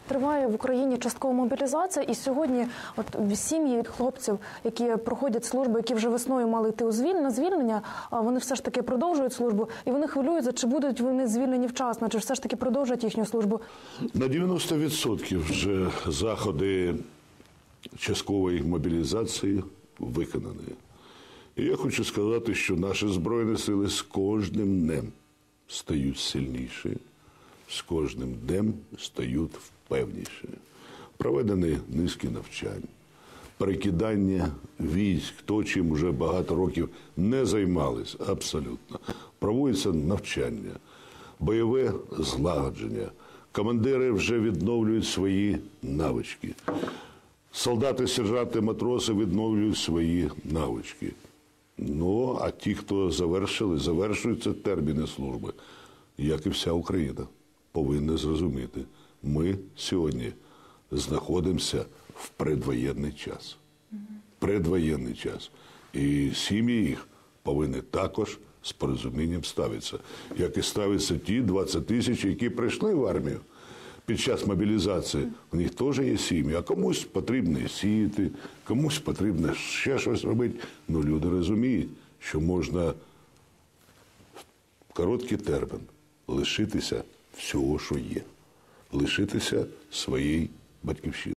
Триває в Україні часткова мобілізація, і сьогодні сім'ї хлопців, які проходять службу, які вже весною мали йти на звільнення, вони все ж таки продовжують службу, і вони хвилюються, чи будуть вони звільнені вчасно, чи все ж таки продовжать їхню службу. На 90% вже заходи часткової мобілізації виконані. І я хочу сказати, що наші Збройні Сили з кожним днем стають сильніші, з кожним днем стають впевніші. Проведені низки навчань, перекидання військ, то, чим вже багато років не займалися, абсолютно. Проводяться навчання, бойове злагодження. Командири вже відновлюють свої навички. Солдати, сержанти, матроси відновлюють свої навички. Ну, а ті, хто завершуються терміни служби, як і вся Україна, повинні зрозуміти. Ми сьогодні знаходимося в предвоєнний час. Предвоєнний час. І сім'ї їх повинні також з порозумінням ставитися. Як і ставляться ті 20 тисяч, які прийшли в армію під час мобілізації. У них теж є сім'ї, а комусь потрібно сіяти, комусь потрібно ще щось робити. Ну, люди розуміють, що можна в короткий термін лишитися всього, що є. Лишитися своєї батьківщини.